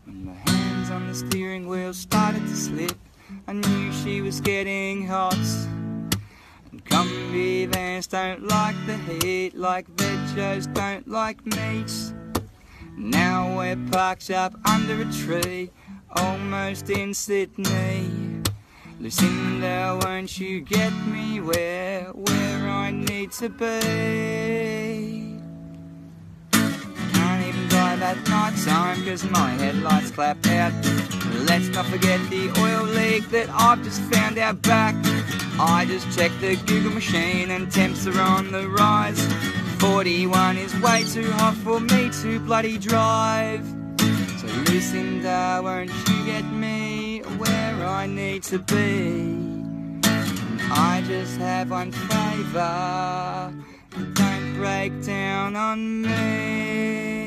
When the hands on the steering wheel started to slip, I knew she was getting hot. And combi vans don't like the heat, like vegos don't like meat. Now we're parked up under a tree, almost in Sydney. Lucinda, won't you get me where I need to be? Can't even drive at night time cause my headlights clap out. Let's not forget the oil leak that I've just found out back. I just checked the Google machine and temps are on the rise. 41 is way too hot for me to bloody drive. So Lucinda, won't you get me where I need to be? And I just have one favour, don't break down on me.